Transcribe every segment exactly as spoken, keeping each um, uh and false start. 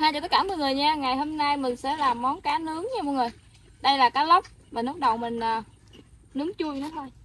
Hai cho tất cả mọi người nha. Ngày hôm nay mình sẽ làm món cá nướng nha mọi người. Đây là cá lóc. Và lúc đầu mình à, nướng chui nó thôi.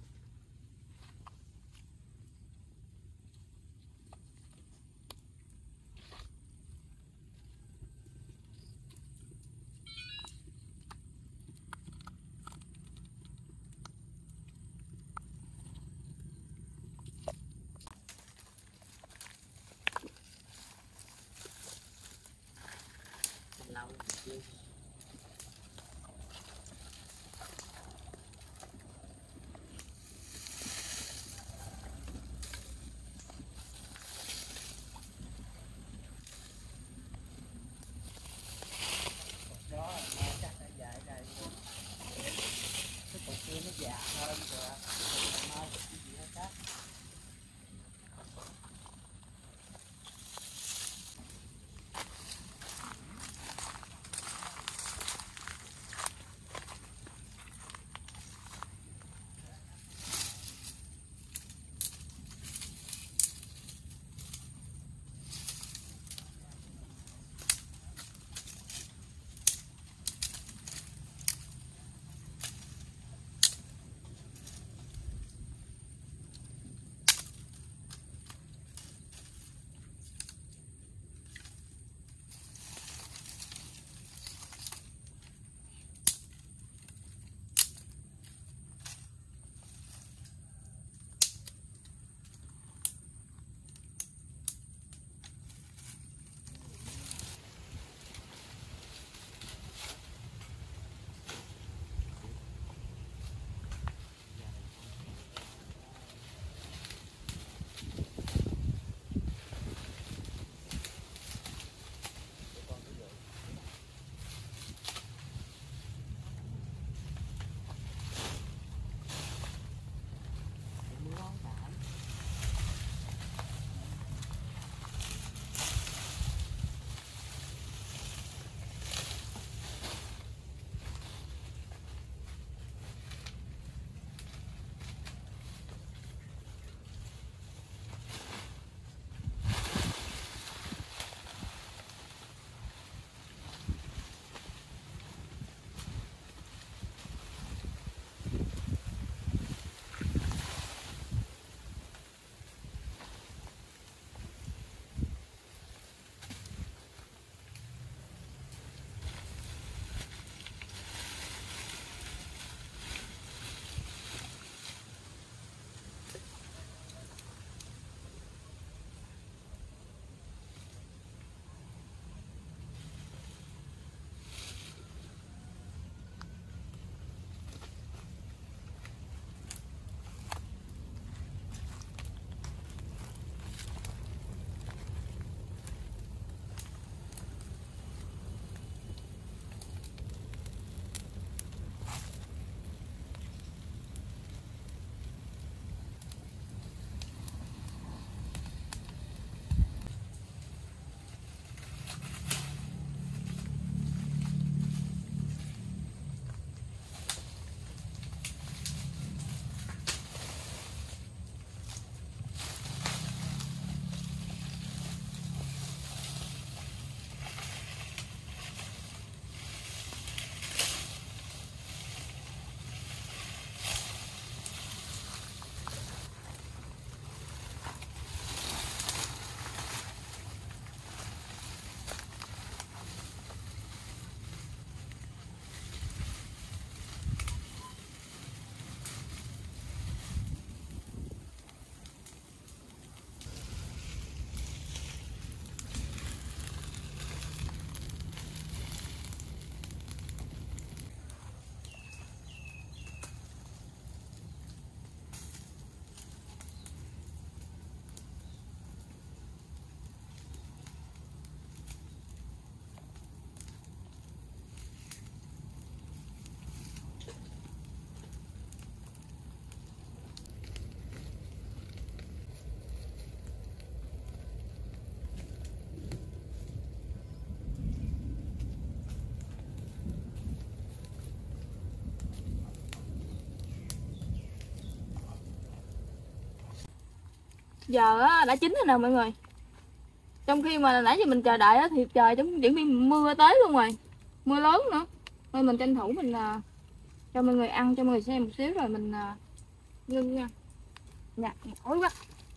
Giờ đã chín rồi nè mọi người. Trong khi mà nãy giờ mình chờ đợi á, thì trời cũng chuẩn bị mưa tới luôn rồi, mưa lớn nữa, nên mình tranh thủ mình uh, cho mọi người ăn, cho mọi người xem một xíu rồi mình uh, ngưng nha. Dạ, ối quá.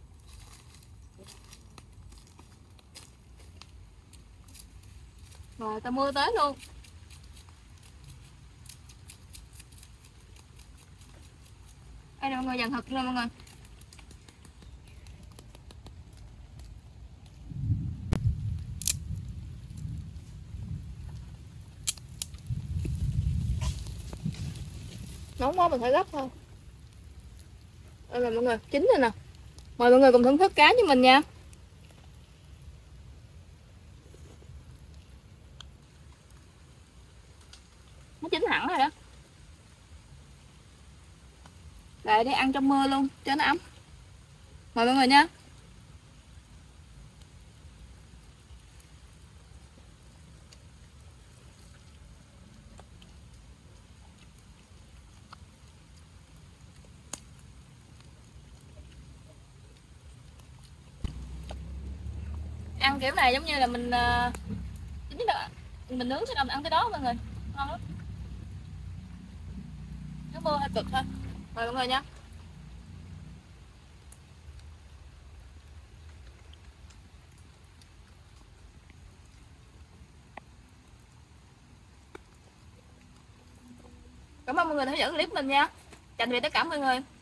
Rồi tao mưa tới luôn. Đây nè mọi người, dần thật nè mọi người. Nóng quá mình phải gấp thôi. Đây là mọi người, chín rồi nè. Mời mọi người cùng thưởng thức cá với mình nha. Nó chín hẳn rồi đó. Lại đi ăn trong mưa luôn cho nó ấm. Mời mọi người nha. Ăn kiểu này giống như là mình uh, chín được, mình nướng tới đâu mình ăn tới đó mọi người, ngon lắm. Nó mưa hơi cực thôi. Mời mọi người nha. Cảm ơn mọi người đã theo dõi clip mình nha. Chào tạm biệt tất cả mọi người.